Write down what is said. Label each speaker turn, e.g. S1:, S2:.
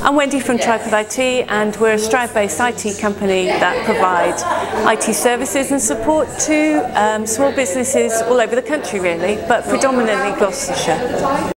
S1: I'm Wendy from Clifford IT, and we're a Stroud-based IT company that provides IT services and support to small businesses all over the country really, but predominantly Gloucestershire.